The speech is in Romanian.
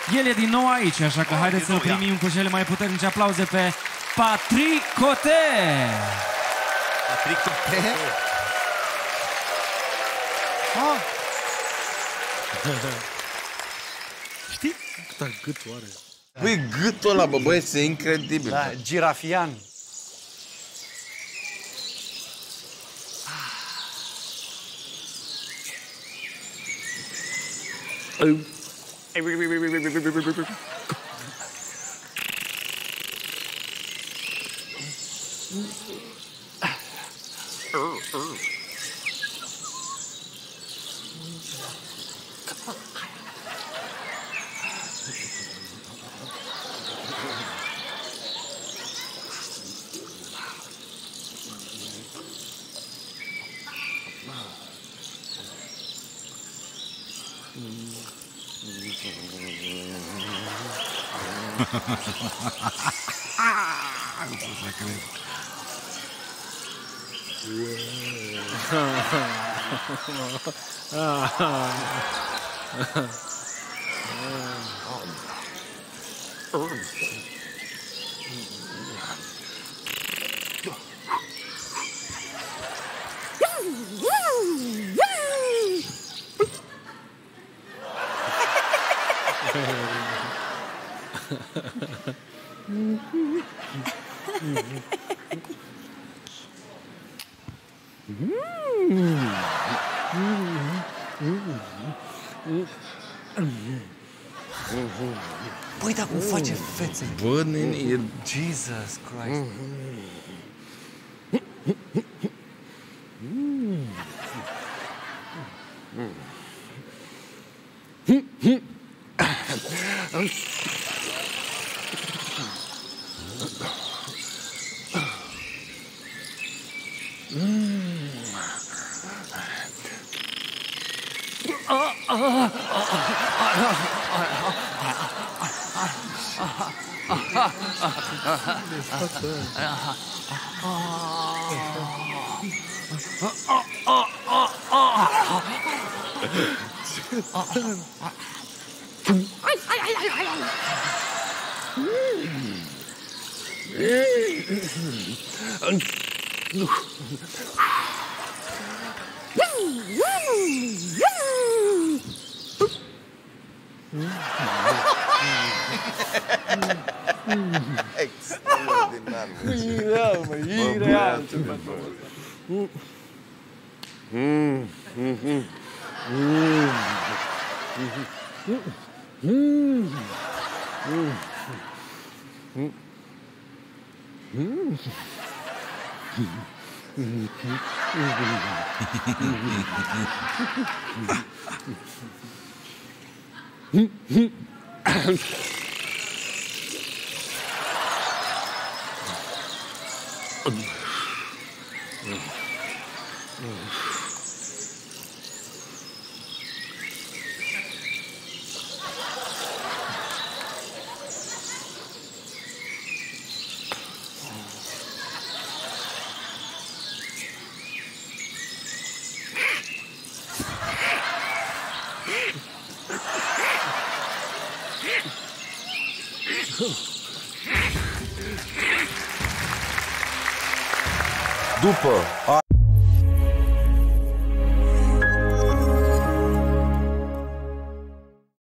El e din nou aici, așa că haideți să-l primim cu cele mai puternice aplauze pe Patrik Cottet! Patrik Cottet? Știi? Cât gât oare? Băi, gâtul ăla, bă, băieți, e incredibil. Da, girafian. Nu pot să cred. Păi, dar cum face fețe? Bă, nene, e... Jesus Christ. Extraordinar, mă. Ireal, mă, ireal. După